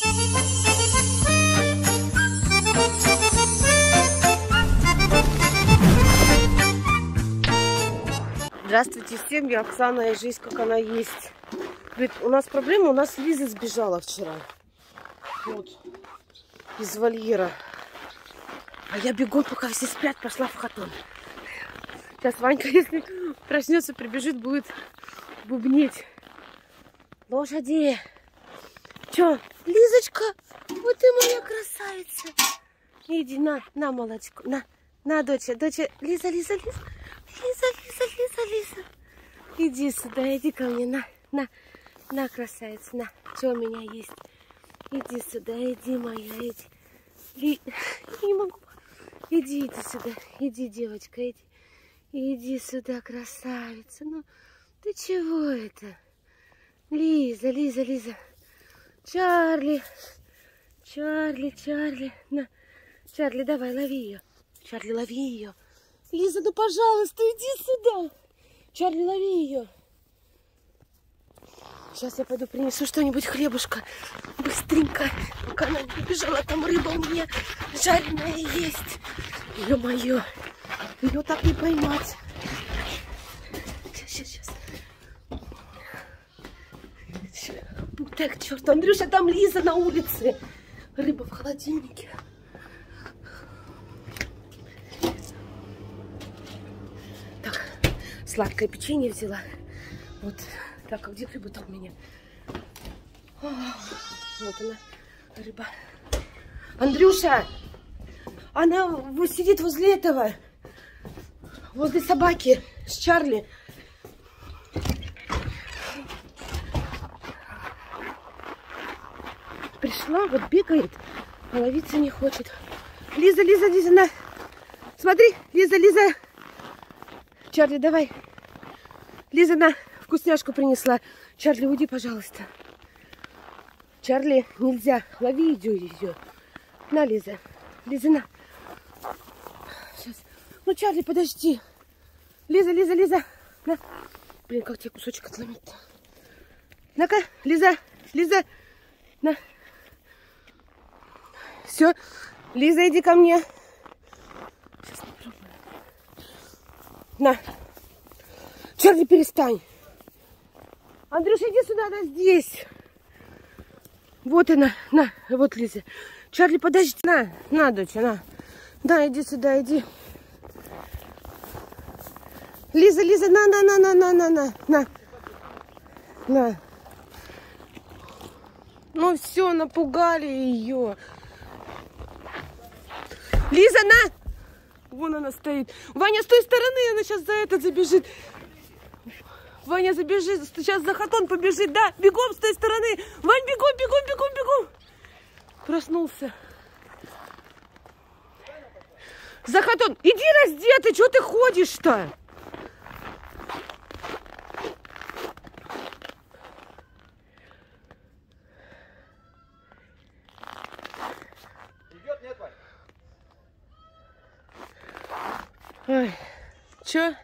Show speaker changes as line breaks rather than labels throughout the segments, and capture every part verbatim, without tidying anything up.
Здравствуйте всем, я Оксана, и жизнь как она есть. Говорит, у нас проблема, у нас Лиза сбежала вчера. Вот, из вольера. А я бегом, пока все спят, пошла в хатон. Сейчас Ванька, если проснется, прибежит, будет бубнить. Лошади. Чё, Лизочка, вот ты моя красавица. Иди, на, на, молочко, на, на, доча, доча, Лиза, Лиза, Лиза. Лиза, Лиза, Лиза, Лиза. Иди сюда, иди ко мне, на, на, на, красавица, на. Что у меня есть? Иди сюда, иди, моя, иди. Ли... Я не могу. Иди, иди сюда, иди, девочка, иди. Иди сюда, красавица. Ну, ты чего это? Лиза, Лиза, Лиза. Чарли, Чарли, Чарли. На, Чарли, давай, лови ее. Чарли, лови ее. Лиза, ну пожалуйста, иди сюда. Чарли, лови ее. Сейчас я пойду принесу что-нибудь, хлебушка. Быстренько, пока она не побежала. Там рыба у меня жареная есть. Ё-моё, ее так не поймать. Сейчас, сейчас, сейчас. Так, черт, Андрюша, там Лиза на улице. Рыба в холодильнике. Сладкое печенье взяла. Вот. Так, а где рыба-то у меня? О, вот она, рыба. Андрюша! Она сидит возле этого. Возле собаки с Чарли. Пришла, вот бегает, а ловиться не хочет. Лиза, Лиза, Лиза, на. Смотри, Лиза, Лиза. Чарли, давай. Лиза, на, вкусняшку принесла. Чарли, уйди, пожалуйста. Чарли, нельзя. Лови ее. На, Лиза. Лиза, на. Сейчас. Ну, Чарли, подожди. Лиза, Лиза, Лиза. На. Блин, как тебе кусочек отломить-то? На-ка, Лиза, Лиза. На. Все. Лиза, иди ко мне. Сейчас попробую. На. Чарли, перестань. Андрюша, иди сюда, она здесь. Вот она. На, вот Лиза. Чарли, подожди. На, на, доча, на. Да, иди сюда, иди. Лиза, Лиза, на, на, на, на, на, на, на, на. На. Ну все, напугали ее. Лиза, на. Вон она стоит. Ваня, с той стороны, она сейчас за этот забежит. Ваня забежит, сейчас за хатон побежит. Да, бегом с той стороны. Вань, бегом, бегом, бегом, бегом. Проснулся. За хатон. Иди раздетый, что ты ходишь-то?
Идет, нет, Вань?
Ой, чё?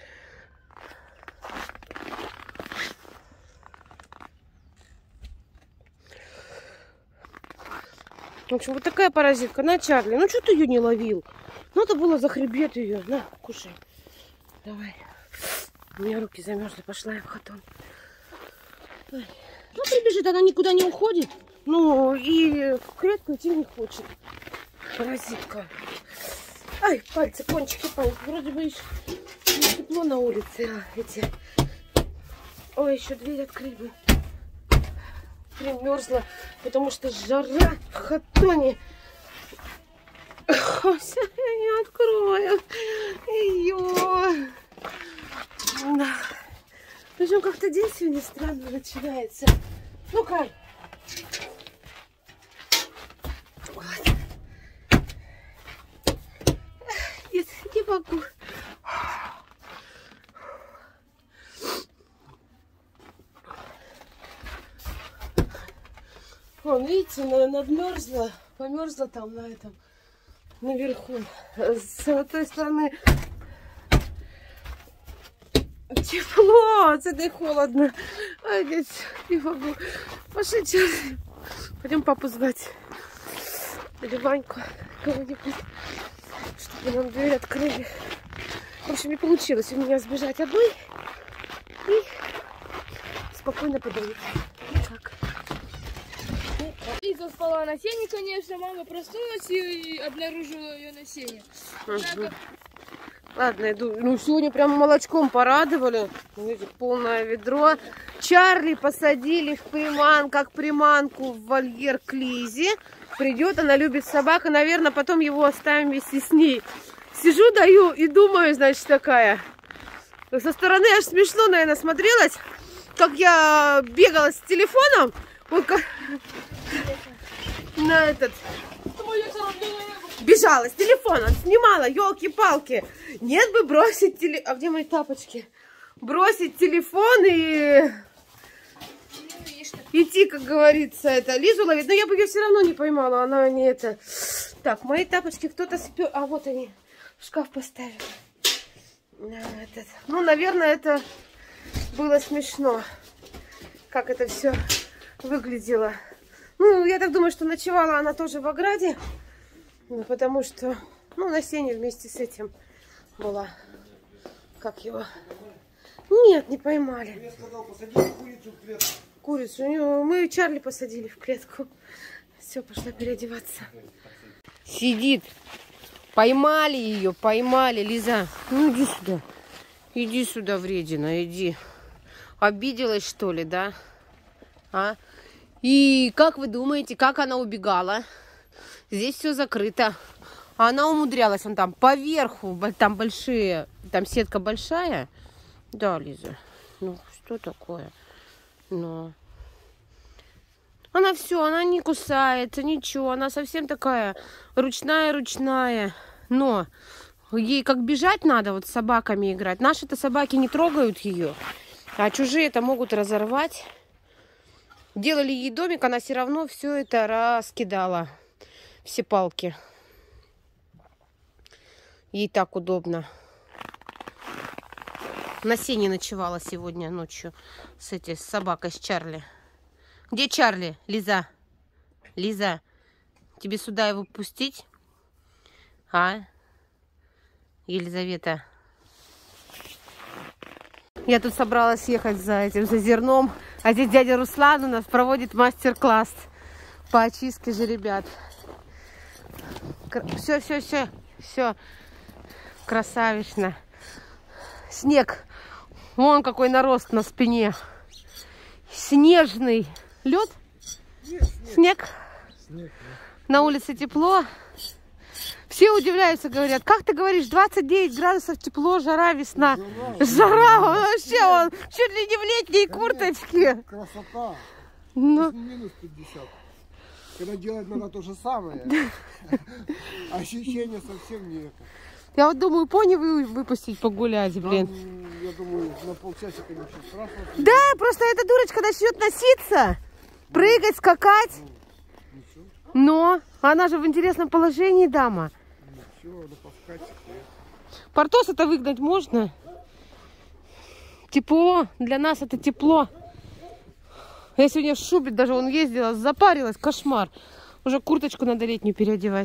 В общем, вот такая паразитка. На, Чарли. Ну, что ты ее не ловил? Надо было за хребет ее. На, кушай. Давай. У меня руки замерзли. Пошла я в хатон. Ой. Ну, прибежит, она никуда не уходит. Ну, и в клетку идти не хочет. Паразитка. Ай, пальцы, кончики пальцев. Вроде бы еще не тепло на улице. А, эти. Ой, еще дверь открыть бы. Примерзла, потому что жара в хатоне. Ой, я не открою ее. Да. Причем как-то день сегодня странно начинается. Ну-ка. Вот. Нет, не могу. Вон, видите, надмерзла, померзла там на этом, наверху. С той стороны тепло, с этой холодно. Ай, здесь не могу. Пошли, Чарли. Пойдем папу звать. Или Ваньку. Кого-нибудь. Чтобы нам дверь открыли. В общем, не получилось у меня сбежать одной. И спокойно подойти. Так.
Лиза спала на сене, конечно. Мама проснулась и обнаружила ее на сене.
Угу. Ладно, иду. Ну, сегодня прям молочком порадовали. Видите, полное ведро. Чарли посадили в приман, как приманку в вольер к Лизе. Придет, она любит собак, и, наверное, потом его оставим вместе с ней. Сижу, даю и думаю, значит, такая. Со стороны аж смешно, наверное, смотрелась, как я бегала с телефоном. Вот как... На этот... Бежала с телефона, снимала, елки-палки. Нет бы бросить телефон. А где мои тапочки? Бросить телефон и идти, как говорится, это Лизу ловить. Но я бы ее все равно не поймала, она не это. Так, мои тапочки кто-то спер. А вот они, в шкаф поставили. Этот. Ну, наверное, это было смешно, как это все выглядело. Ну, я так думаю, что ночевала она тоже в ограде. Ну, потому что, ну, на сене вместе с этим была. Как его? Нет, не поймали. Я сказал, посадили курицу в клетку. Курицу. Мы Чарли посадили в клетку. Все, пошла переодеваться. Сидит. Поймали ее, поймали. Лиза, ну иди сюда. Иди сюда, вредина, иди. Обиделась, что ли, да? А? И как вы думаете, как она убегала? Здесь все закрыто. А она умудрялась, вон там поверху, там большие, там сетка большая. Да, Лиза. Ну, что такое? Ну. Она все, она не кусается, ничего. Она совсем такая ручная-ручная. Но ей как бежать надо, вот с собаками играть. Наши-то собаки не трогают ее. А чужие-то могут разорвать. Делали ей домик, она все равно все это раскидала. Все палки. Ей так удобно. На сене ночевала сегодня ночью с этой с собакой, с Чарли. Где Чарли? Лиза. Лиза. Тебе сюда его пустить? А? Елизавета. Я тут собралась ехать за этим, за зерном. А здесь дядя Руслан у нас проводит мастер-класс по очистке жеребят. Все, все, все, все. Красавично. Снег. Вон какой нарост на спине. Снежный. Лед? Нет, снег. Снег. Снег, да. На улице тепло. Все удивляются, говорят, как ты говоришь, двадцать девять градусов тепло, жара, весна. Жара, жара он вообще, он чуть ли не в летней курточке.
Красота.
Но...
минус пятьдесят. Когда делать надо то же самое. Ощущение совсем не это.
Я вот думаю, пони вы выпустить погулять, блин.
Там, я думаю, на полчасика ничего страшного.
Да, просто эта дурочка начнет носиться, прыгать, скакать.
Ничего.
Но она же в интересном положении, дама.
Ничего, надо поскачать.
Портоса-то выгнать можно. Тепло, для нас это тепло. Я сегодня в шубе даже он ездила, запарилась, кошмар. Уже курточку надо летнюю переодевать.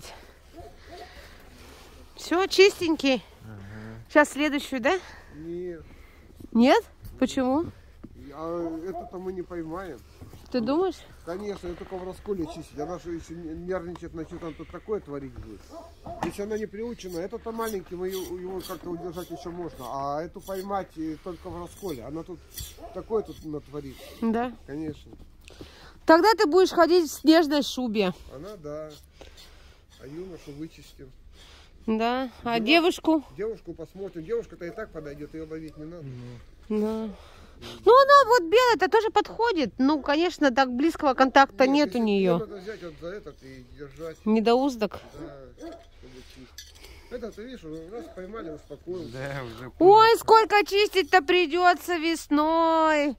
Все, чистенький. Ага. Сейчас следующую, да?
Нет.
Нет? Почему?
А это-то мы не поймаем.
Ты думаешь?
Конечно, это только в расколе чистить. Она же если нервничает, начнет там тут такое творить будет. Если она не приучена, это-то маленький, мы его как-то удержать еще можно. А эту поймать только в расколе. Она тут такое тут натворит.
Да?
Конечно.
Тогда ты будешь ходить в снежной шубе.
Она, да. А юношу вычистим.
Да. А девушку?
Девушку посмотрим. Девушка-то и так подойдет, ее ловить не надо.
Да. Ну, она вот белая-то тоже подходит. Ну, конечно, так близкого контакта нет, нет у нее.
Надо взять вот за этот и держать.
Недоуздок.
Да, это, ты видишь, раз поймали, успокоился. Да, уже.
Ой, сколько чистить-то придется весной.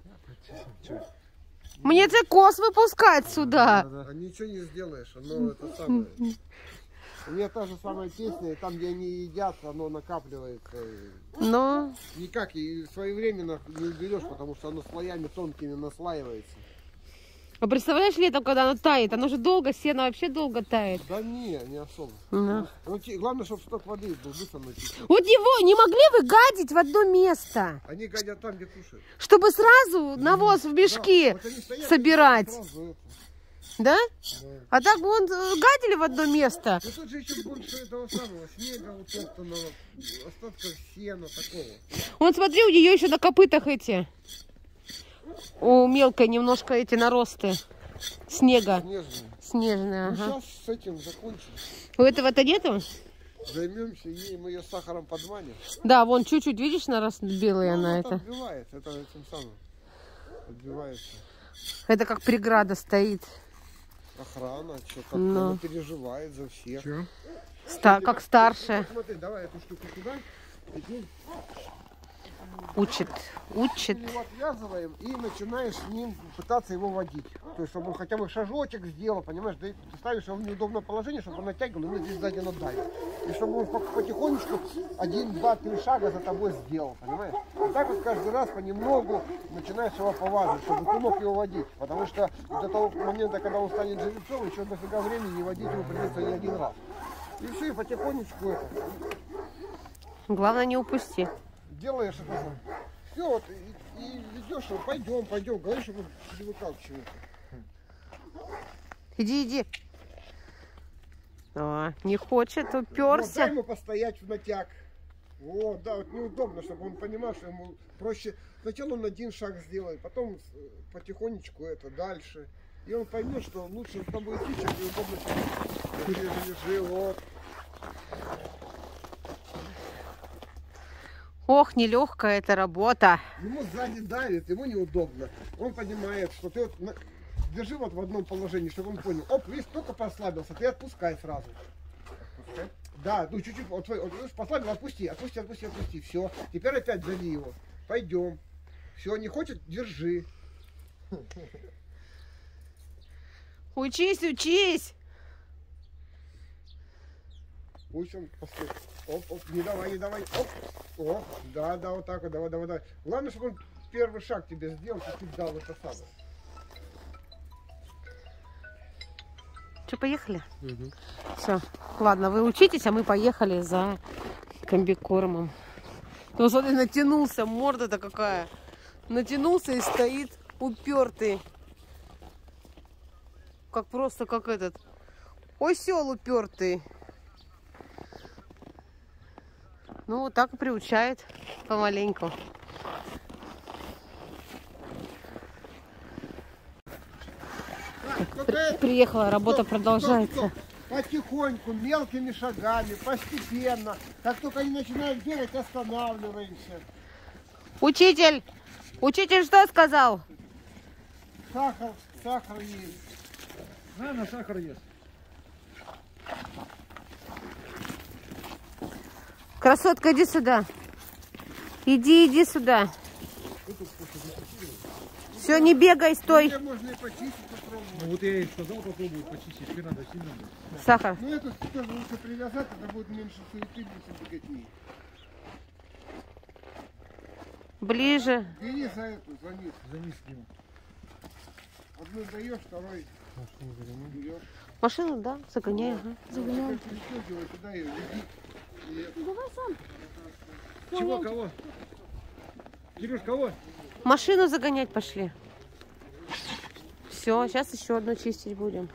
Мне цикос выпускать сюда.
Да, да. А ничего не сделаешь, оно это самое. У меня та же самая песня, там, где они едят, оно накапливается.
Но...
Никак, и своевременно не уберешь, потому что оно слоями тонкими наслаивается.
А представляешь, летом, когда оно тает, оно же долго, сено вообще долго тает.
Да не, не особо.
Да.
Ну, те- главное, чтобы сток воды был, быстро найти.
Вот его не могли вы гадить в одно место,
Они гадят там, где кушают.
чтобы сразу навоз в мешки
Да, вот они стоят,
собирать,
сразу это.
да?
Да.
А так бы он э, гадили в одно место.
Ну тут же еще больше этого самого снега, вот этого, остатков сена такого.
Вон, смотри, у нее еще на копытах эти, у мелкой немножко эти наросты снега.
Снежные.
Снежные,
Ну,
ага.
сейчас с этим закончим.
У этого-то нету?
Займемся ей, мы ее сахаром подманим.
Да, вон чуть-чуть, видишь, нарост белые
Ну,
на
она
это.
отбивает, это этим самым. Отбивается.
Это как преграда стоит.
Охрана, что, как
Ну.
она переживает за всех.
Чё?
Ста- как старшая.
Смотри, давай эту штуку сюда. Иди.
Учит, учит.
Ты его отвязываем и начинаешь с ним пытаться его водить. То есть, чтобы он хотя бы шажочек сделал, понимаешь, да и ты ставишь его в неудобное положение, чтобы он натягивал, и мы здесь сзади надавим. И чтобы он по- потихонечку один, два, три шага за тобой сделал, понимаешь? И так вот каждый раз понемногу начинаешь его повазывать, чтобы ты мог его водить. Потому что до того момента, когда он станет жеребцом, еще дофига времени, и водить его придется не один раз. И все, и потихонечку это.
Главное, не упусти.
Делаешь это сам. Все, вот, и, и ведешь его, пойдем, пойдем, говоришь, чтобы он привыкал к чему-то.
Иди, иди. О, не хочет,
Вот, дай
уперся.
ему постоять в натяг. Вот, да, вот неудобно, чтобы он понимал, что ему проще. Сначала он один шаг сделает, потом э, потихонечку это дальше. И он поймет, что лучше с тобой идти, чем неудобно. Лежи, лежи, вот.
Ох, нелегкая эта работа.
Ему сзади давит, ему неудобно. Он понимает, что ты вот на- держи вот в одном положении, чтобы он понял. Оп, видишь, только послабился, ты отпускай сразу.
Отпускай.
Да, ну чуть-чуть, вот, твой- вот, видишь, послабил, отпусти, отпусти, отпусти, отпусти. Все, теперь опять зови его. Пойдем. Все, не хочет, держи.
Учись, учись.
Пусть он после... Оп, оп, не давай, не давай. Оп, оп, да, да, вот так вот, давай, давай, давай. Главное, чтобы он первый шаг тебе сделал, чуть-чуть дал это самое.
Что, поехали? Все. Ладно, вы учитесь, а мы поехали за комбикормом. Ну, смотри, натянулся, морда-то какая. Натянулся и стоит упертый. Как просто, как этот. Осел упертый. Ну, вот так и приучает помаленьку.
Так, только это-
Приехала, работа
Стоп,
продолжается.
стоп, стоп. Потихоньку, мелкими шагами, постепенно. Как только они начинают бегать, останавливаемся.
Учитель! Учитель что сказал?
Сахар, сахар есть.
На, на сахар ест.
Красотка, иди сюда. Иди, иди сюда. Все, не бегай, стой.
Ее можно и почистить, попробовать.
Ну вот я ей сказал, попробую почистить. Теперь надо сильно. будет.
Сахар.
Ну эту тоже лучше привязать, это будет меньше суеты, меньше беготни.
Ближе.
Бери за эту, за низ.
За низ к нему.
Одну даешь, второй берешь.
Машину, да? Загоняй. Ага.
Загоняй. Пристегивай туда ее, веди. И
Чего, кого? Кирюш, кого?
Машину загонять пошли. Все, сейчас еще одну чистить будем.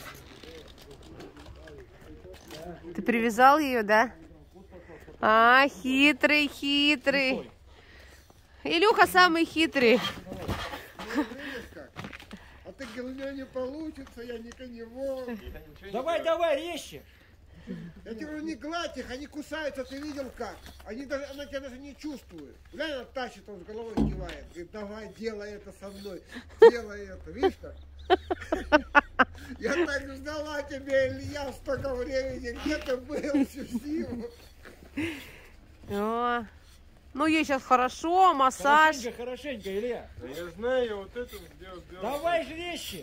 Ты привязал ее, да? А, хитрый, хитрый. Илюха самый хитрый.
видишь как? А ты говоришь, у меня не получится, я не коневол.
Давай, давай, резче.
Я тебе говорю, не гладь их, они кусаются, ты видел как? Они даже, она тебя даже не чувствует. Глянь, она тащит, он с головой кивает. Говорит, давай, делай это со мной, делай это. Видишь как? Я так ждала тебя, Илья, столько времени. Где ты был всю зиму?
О, ну ей сейчас хорошо, массаж.
Хорошенько, хорошенько, Илья.
Я знаю, вот это сделал.
Давай же резче.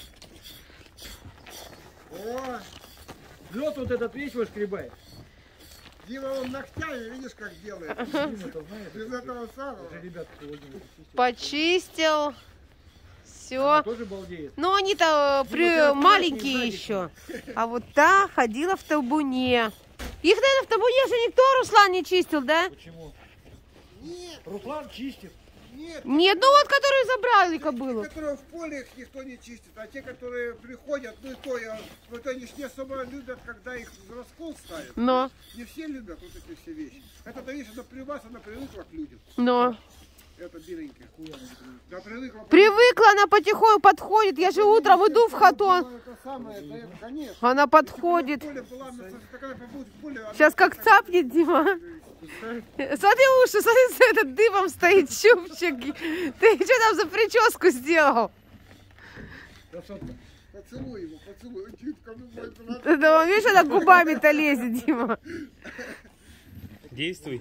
О,
Лед вот этот весь вышкребай.
Дима, он ногтями, видишь, как делает?
Дима-то знает.
Без этого самого.
Уже ребята сегодня чистят.
Почистил. Все.
Тоже балдеет.
Ну, они-то при... маленькие еще. А вот та ходила в табуне. Их, наверное, в табуне же никто, Руслан, не чистил, да?
Почему?
Нет,
Руслан чистит.
нет.
Нет, ну вот, которые забрали кобылу.
Те, которые в поле, их никто не чистит, а те, которые приходят, ну и то, я, вот они ж не особо любят, когда их в раскол ставят.
Но,
Не все любят вот эти все вещи. Это, видишь, она при вас, она привыкла к людям.
но.
Это беленькая. Да, привыкла.
Привыкла, она потихоньку подходит. Я же утром иду в хату.
Это самое, да, это, конечно.
Она подходит.
В поле была, она, такая побудет в поле, она-
Сейчас как цапнет, Дима. Смотри уши, смотри, этот дыбом стоит чубчик. Ты что там за прическу сделал?
Красотка.
Поцелуй его, поцелуй. Он чуть ко мне будет, она-
Да он, видишь, она губами-то лезет, Дима.
Действуй.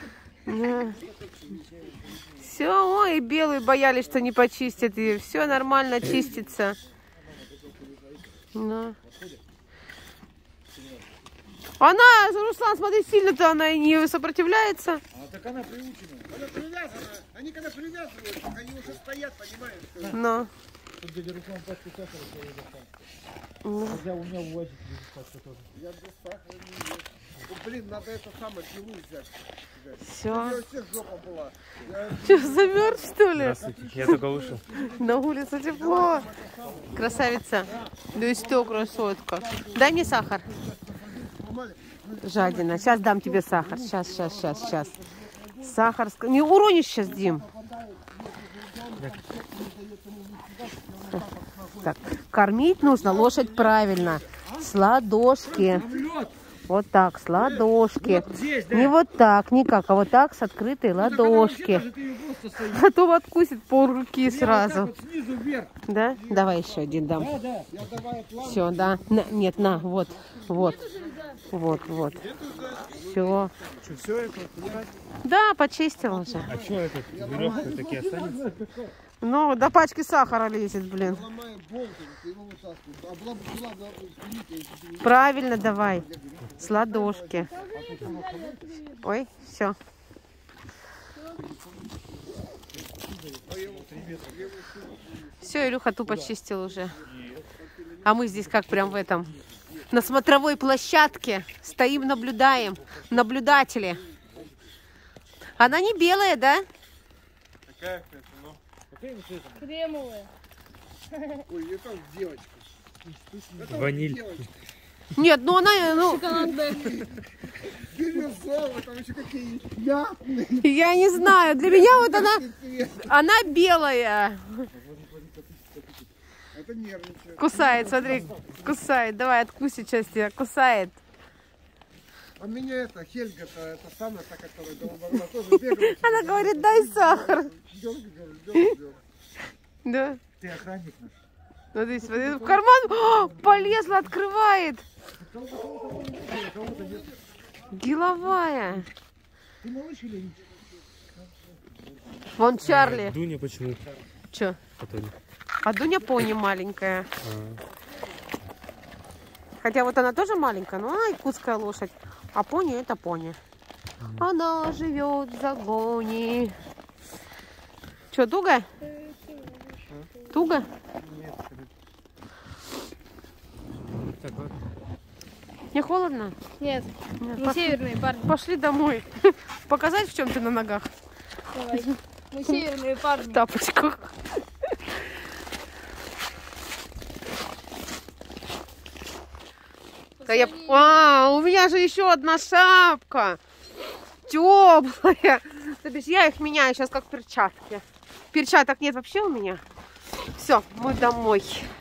Все, ой, и белые боялись, что не почистят ее. Все нормально чистится. Да. Она, Руслан, смотри, сильно-то она и не сопротивляется.
А так она приучена.
Она привязана. Они когда привязывают, они уже стоят, понимаешь? Что...
Но.
Тут дядя Руслан пачку сахара своего достал. Хотя у меня увозит пачку тоже.
Я без сахара не ем. Ну, блин, надо это самое пилу взять.
Все.
У всех жопа была. Я...
Что, замерз, что ли?
Здравствуйте. Я только вышел.
На улице тепло. Красавица. Да и что, красотка. Дай мне сахар. Жадина. Сейчас дам тебе сахар. Сейчас, сейчас, сейчас, сейчас. Сахар. ск- Не уронишь сейчас, Дим. Так, кормить нужно лошадь правильно. С ладошки. Вот так, с ладошки.
Здесь, да?
Не вот так, никак, а вот так, с открытой ладошки.
Даже ты ее просто стоишь.
Потом откусит пол руки
Я вот так
сразу.
вот снизу вверх.
Да? Давай еще один дам.
Да, да.
Я давай план.
Все, да. На, нет, на, вот, вот. Вот, вот. Все.
Все это?
Да, почистил уже.
А что это? Веревка такие останется?
Ну, до пачки сахара лезет, блин.
Ломаю болт, ты его вытаскиваешь. А была бы была бы великая.
Правильно давай. С ладошки. Ой, все. Все, Илюха тупо чистил уже. А мы здесь как прям в этом, на смотровой площадке стоим, наблюдаем. Наблюдатели. Она не белая, да?
Какая это, ну?
Кремовая.
Ой, это девочка. Это
Ваниль.
девочка.
Нет, ну она, ну,
Шоколадная.
Бирюзовые, там еще какие мятные.
я не знаю. Для меня вот она,
Цвет.
она белая.
Это нервничает.
Кусает, смотри, кусает. Давай, откуси часть тебя, кусает.
А меня это, Хельга-то, это самая та, которая голубая, тоже бегала.
Она говорит, дай сахар.
Дёргай, дёргай, дёргай, дёргай.
Да.
Ты охранник наш.
Смотри, смотри, в карман. О, полезла, открывает. Деловая.
Ты малыш или нет?
Вон Чарли.
Дуня почему?
Че?
Который?
А Дуня пони маленькая.
А,
Хотя вот она тоже маленькая, но она якутская лошадь. А пони это пони. Она живет в загоне. Че, туго? Туго?
так вот.
Не холодно?
Нет,
Нет,
мы
пошли,
северные парни.
пошли домой. Показать, в чем ты на ногах?
Давай. Мы северные
В
парни.
тапочках. Да я... А, у меня же еще одна шапка. Теплая. То бишь, я их меняю сейчас как перчатки. Перчаток нет вообще у меня. Все, мы домой.